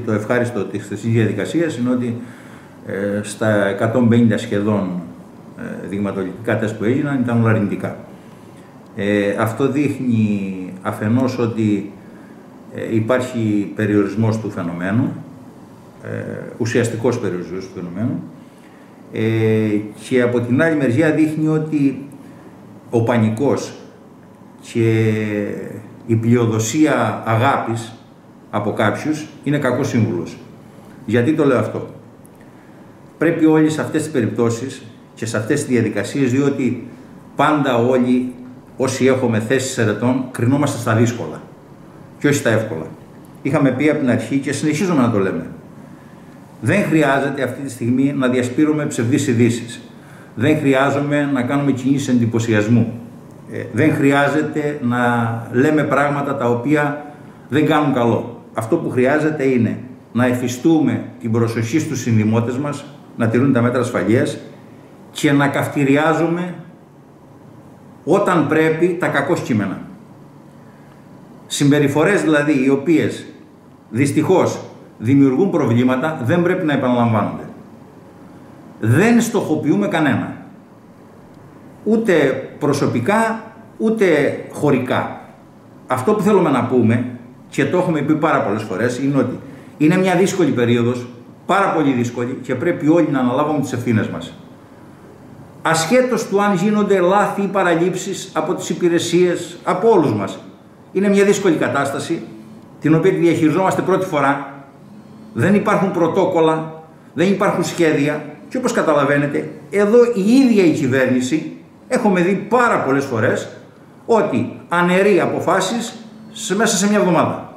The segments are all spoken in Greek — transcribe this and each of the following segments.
το ευχάριστο της χθεσινής διαδικασίας είναι ότι στα 150 σχεδόν δειγματοληπτικά τεστ που έγιναν ήταν όλα αρνητικά. Αυτό δείχνει αφενός ότι υπάρχει περιορισμός του φαινομένου, ουσιαστικός περιορισμός του φαινομένου, και από την άλλη μεριά δείχνει ότι ο πανικός και η πλειοδοσία αγάπης από κάποιους είναι κακός σύμβουλος. Γιατί το λέω αυτό? Πρέπει όλοι σε αυτές τις περιπτώσεις και σε αυτές τις διαδικασίες, διότι πάντα όλοι όσοι έχουμε θέσεις ερετών κρινόμαστε στα δύσκολα και όχι στα εύκολα. Είχαμε πει από την αρχή και συνεχίζουμε να το λέμε. Δεν χρειάζεται αυτή τη στιγμή να διασπείρουμε ψευδείς ειδήσεις. Δεν χρειάζομαι να κάνουμε κινήσεις εντυπωσιασμού. Δεν χρειάζεται να λέμε πράγματα τα οποία δεν κάνουν καλό. Αυτό που χρειάζεται είναι να εφιστούμε την προσοχή στους συνδημότες μας, να τηρούν τα μέτρα ασφαλείας και να καυτηριάζουμε όταν πρέπει τα κακώς κείμενα. Συμπεριφορές δηλαδή οι οποίες δυστυχώς δημιουργούν προβλήματα δεν πρέπει να επαναλαμβάνονται. Δεν στοχοποιούμε κανένα. Ούτε προσωπικά, ούτε χωρικά. Αυτό που θέλουμε να πούμε, και το έχουμε πει πάρα πολλές φορές, είναι ότι είναι μια δύσκολη περίοδος, πάρα πολύ δύσκολη, και πρέπει όλοι να αναλάβουμε τις ευθύνες μας. Ασχέτως του αν γίνονται λάθη ή παραλήψεις από τις υπηρεσίες, από όλους μας. Είναι μια δύσκολη κατάσταση, την οποία τη διαχειριζόμαστε πρώτη φορά. Δεν υπάρχουν πρωτόκολλα, δεν υπάρχουν σχέδια και όπως καταλαβαίνετε, εδώ η ίδια η κυβέρνηση, έχουμε δει πάρα πολλές φορές, ότι αναιρεί αποφάσεις μέσα σε μια εβδομάδα.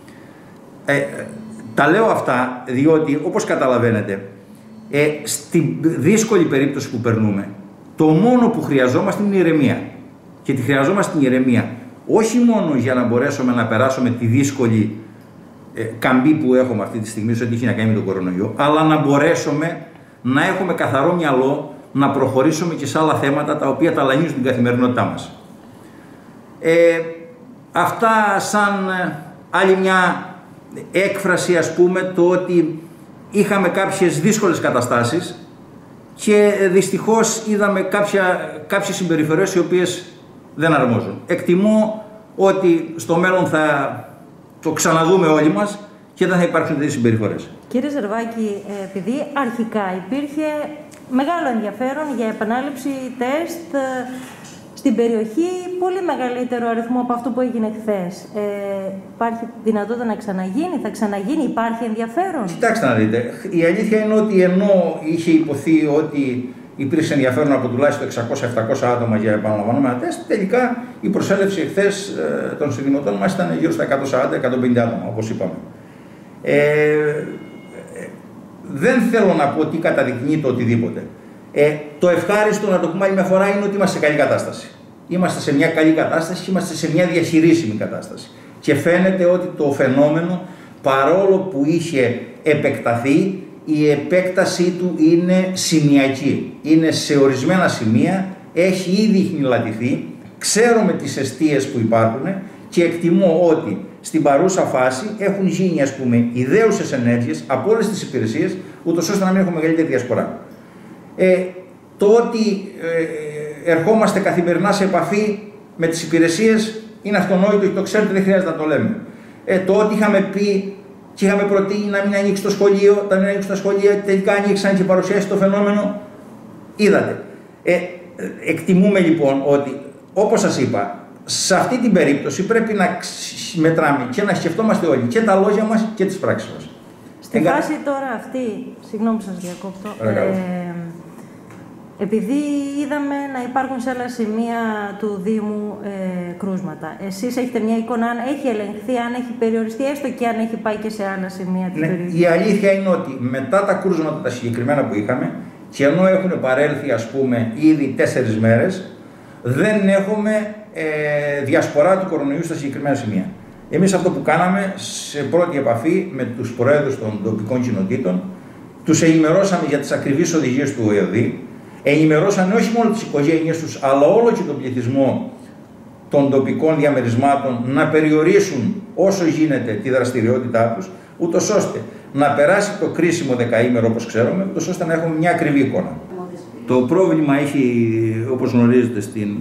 Τα λέω αυτά διότι, όπως καταλαβαίνετε, στη δύσκολη περίπτωση που περνούμε, το μόνο που χρειαζόμαστε είναι η ηρεμία. Και τη χρειαζόμαστε την ηρεμία όχι μόνο για να μπορέσουμε να περάσουμε τη δύσκολη καμπή που έχουμε αυτή τη στιγμή, σε ό,τι έχει να κάνει με τον κορονοϊό, αλλά να μπορέσουμε να έχουμε καθαρό μυαλό, να προχωρήσουμε και σε άλλα θέματα τα οποία ταλανίζουν την καθημερινότητά μας. Αυτά σαν άλλη μια έκφραση, ας πούμε, το ότι είχαμε κάποιες δύσκολες καταστάσεις και δυστυχώς είδαμε κάποιες συμπεριφορές οι οποίες δεν αρμόζουν. Εκτιμώ ότι στο μέλλον θα το ξαναδούμε όλοι μας και δεν θα υπάρξουν τέτοιες συμπεριφορές. Κύριε Ζερβάκη, επειδή αρχικά υπήρχε μεγάλο ενδιαφέρον για επανάληψη τεστ στην περιοχή, πολύ μεγαλύτερο αριθμό από αυτό που έγινε χθες, υπάρχει δυνατότητα να ξαναγίνει, θα ξαναγίνει, υπάρχει ενδιαφέρον? Κοιτάξτε να δείτε, η αλήθεια είναι ότι ενώ είχε υποθεί ότι υπήρξε ενδιαφέρον από τουλάχιστον 600-700 άτομα για επαναλαμβανόμενα τεστ, τελικά η προσέλευση εχθές των συνδημοτών μας ήταν γύρω στα 140-150 άτομα, όπως είπαμε. Δεν θέλω να πω τι καταδεικνύει το οτιδήποτε. Το ευχάριστο, να το πούμε άλλη μια φορά, είναι ότι είμαστε σε καλή κατάσταση. Είμαστε σε μια καλή κατάσταση και είμαστε σε μια διαχειρίσιμη κατάσταση. Και φαίνεται ότι το φαινόμενο, παρόλο που είχε επεκταθεί, η επέκτασή του είναι σημειακή. Είναι σε ορισμένα σημεία, έχει ήδη χνηλατηθεί, ξέρουμε τις εστίες που υπάρχουν και εκτιμώ ότι στην παρούσα φάση έχουν γίνει, ας πούμε, ιδέουσες ενέργειες από όλες τις υπηρεσίες, ούτως ώστε να μην έχουμε μεγαλύτερη διασπορά. Το ότι ερχόμαστε καθημερινά σε επαφή με τις υπηρεσίες είναι αυτονόητο και το ξέρετε, δεν χρειάζεται να το λέμε. Το ότι είχαμε πει και είχαμε προτείνει να μην ανοίξει το σχολείο, όταν μην ανοίξουν τα σχολεία, τελικά ανοίξαν και παρουσιάσει το φαινόμενο. Είδατε. Εκτιμούμε λοιπόν ότι, όπως σας είπα, σε αυτή την περίπτωση πρέπει να μετράμε και να σκεφτόμαστε όλοι και τα λόγια μας και τις πράξεις μας. Στη φάση τώρα αυτή, συγγνώμη που σας διακόπτω, επειδή είδαμε να υπάρχουν σε άλλα σημεία του Δήμου κρούσματα, εσείς έχετε μια εικόνα αν έχει ελεγχθεί, αν έχει περιοριστεί, έστω και αν έχει πάει και σε άλλα σημεία της περιοχής? Η αλήθεια είναι ότι μετά τα κρούσματα τα συγκεκριμένα που είχαμε, και ενώ έχουν παρέλθει, ας πούμε, ήδη 4 μέρες, δεν έχουμε διασπορά του κορονοϊού στα συγκεκριμένα σημεία. Εμείς αυτό που κάναμε σε πρώτη επαφή με τους προέδρους των τοπικών κοινοτήτων, τους ενημερώσαμε για τις ακριβείς οδηγίες του ΟΕΔΗ, ενημερώσανε όχι μόνο τις οικογένειες τους, αλλά όλο και τον πληθυσμό των τοπικών διαμερισμάτων να περιορίσουν όσο γίνεται τη δραστηριότητά τους, ούτως ώστε να περάσει το κρίσιμο δεκαήμερο όπως ξέρουμε, ούτως ώστε να έχουμε μια ακριβή εικόνα. Το πρόβλημα έχει, όπως γνωρίζετε,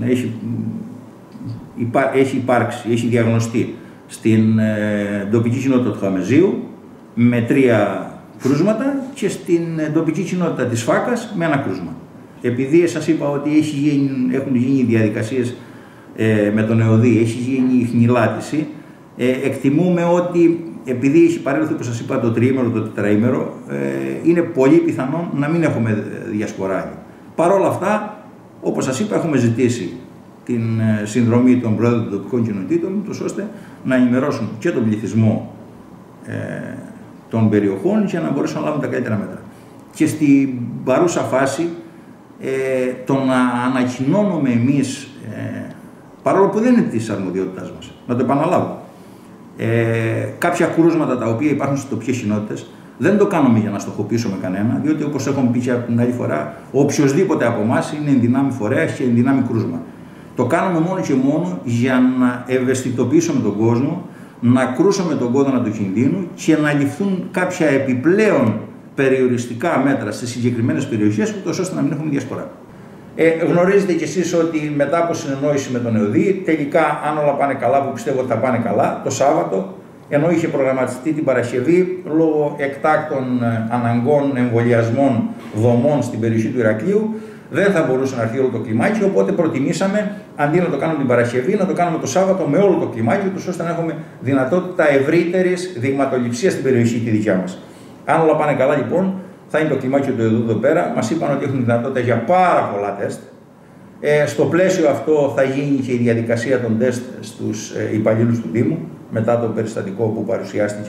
έχει υπάρξει, έχει διαγνωστεί στην τοπική κοινότητα του Χαμεζίου με 3 κρούσματα και στην τοπική κοινότητα της Φάκας με 1 κρούσμα. Επειδή σας είπα ότι έχουν γίνει διαδικασίες με τον ΕΟΔΗ, έχει γίνει η χνηλάτιση, εκτιμούμε ότι επειδή έχει παρέλθει, όπως σας είπα, το 3ήμερο, το 4ήμερο, είναι πολύ πιθανόν να μην έχουμε διασπορά. Παρ' όλα αυτά, όπως σας είπα, έχουμε ζητήσει την συνδρομή των πρόεδρων των τοπικών κοινοτήτων, ώστε να ενημερώσουν και τον πληθυσμό των περιοχών για να μπορέσουν να λάβουν τα καλύτερα μέτρα. Και στην παρούσα φάση, το να ανακοινώνουμε εμείς, παρόλο που δεν είναι της αρμοδιότητάς μας, να το επαναλάβω, κάποια κρούσματα τα οποία υπάρχουν στις τοπικές κοινότητες, δεν το κάνουμε για να στοχοποιήσουμε κανένα, διότι όπως έχουμε πει και από την άλλη φορά, οποιοσδήποτε από εμάς είναι ενδυνάμει φορέας και ενδυνάμει κρούσμα. Το κάνουμε μόνο και μόνο για να ευαισθητοποιήσουμε τον κόσμο, να κρούσουμε τον κόδωνα του κινδύνου και να ληφθούν κάποια επιπλέον περιοριστικά μέτρα στις συγκεκριμένες περιοχές, ούτως ώστε να μην έχουμε διασπορά. Γνωρίζετε κι εσείς ότι μετά από συνεννόηση με τον ΕΟΔΗ, τελικά, αν όλα πάνε καλά, που πιστεύω ότι θα πάνε καλά, το Σάββατο, ενώ είχε προγραμματιστεί την Παρασκευή λόγω εκτάκτων αναγκών εμβολιασμών δομών στην περιοχή του Ηρακλείου, δεν θα μπορούσε να έρθει όλο το κλιμάκι, οπότε προτιμήσαμε αντί να το κάνουμε την Παρασκευή, να το κάνουμε το Σάββατο με όλο το κλιμάκι, ώστε να έχουμε δυνατότητα ευρύτερης δειγματοληψίας στην περιοχή τη δικιά μας. Αν όλα πάνε καλά, λοιπόν, θα είναι το κλιμάκι του εδώ πέρα. Μας είπαν ότι έχουν δυνατότητα για πάρα πολλά τεστ. Στο πλαίσιο αυτό θα γίνει και η διαδικασία των τεστ στους υπαλλήλους του Δήμου, μετά το περιστατικό που παρουσιάστηκε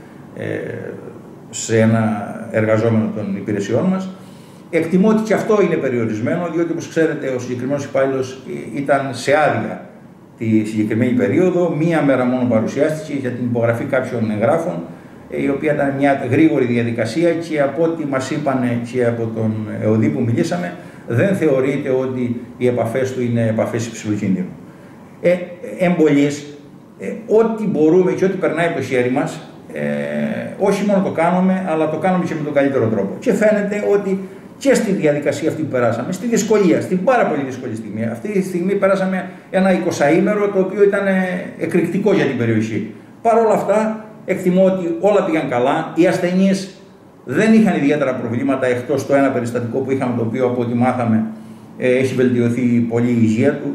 σε ένα εργαζόμενο των υπηρεσιών μας. Εκτιμώ ότι και αυτό είναι περιορισμένο, διότι όπως ξέρετε ο συγκεκριμένος υπάλληλος ήταν σε άδεια τη συγκεκριμένη περίοδο, 1 μέρα μόνο παρουσιάστηκε για την υπογραφή κάποιων εγγράφων, η οποία ήταν μια γρήγορη διαδικασία και από ό,τι μας είπαν και από τον ΕΟΔΗ που μιλήσαμε, δεν θεωρείται ότι οι επαφές του είναι επαφές υψηλού κινδύνου. Εμπολής, ό,τι μπορούμε και ό,τι περνάει από το χέρι μας, όχι μόνο το κάνουμε, αλλά το κάνουμε και με τον καλύτερο τρόπο. Και φαίνεται ότι και στη διαδικασία αυτή που περάσαμε, στη δυσκολία, στην πάρα πολύ δύσκολη στιγμή. Αυτή τη στιγμή περάσαμε ένα 20ήμερο το οποίο ήταν εκρηκτικό για την περιοχή. Παρ' όλα αυτά, εκτιμώ ότι όλα πήγαν καλά. Οι ασθενείς δεν είχαν ιδιαίτερα προβλήματα εκτός το ένα περιστατικό που είχαμε, το οποίο από ό,τι μάθαμε έχει βελτιωθεί πολύ η υγεία του,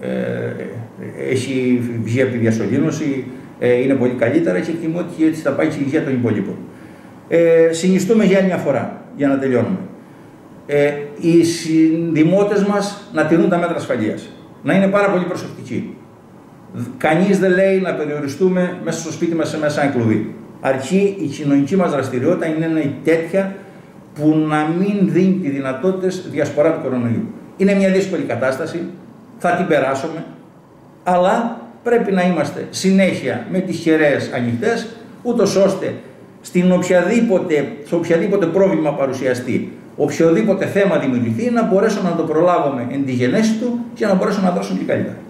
έχει βγει από τη διασωλήνωση, είναι πολύ καλύτερα και εκτιμώ ότι έτσι θα πάει και η υγεία των υπολείπων. Συνιστούμε για άλλη μια φορά, για να τελειώνουμε. Οι συνδημότες μας να τηρούν τα μέτρα ασφαλείας, να είναι πάρα πολύ προσεκτικοί. Κανείς δεν λέει να περιοριστούμε μέσα στο σπίτι μας μέσα σε ένα κλουβί. Αρκεί η κοινωνική μας δραστηριότητα είναι τέτοια που να μην δίνει τη δυνατότητα διασπορά του κορονοϊού. Είναι μια δύσκολη κατάσταση, θα την περάσουμε, αλλά πρέπει να είμαστε συνέχεια με τις χερές ανοιχτές, ούτως ώστε στο οποιαδήποτε πρόβλημα παρουσιαστεί, οποιοδήποτε θέμα δημιουργηθεί, να μπορέσουμε να το προλάβουμε εν τη γενέση του και να μπορέσουμε να δώσουμε και καλύτερα.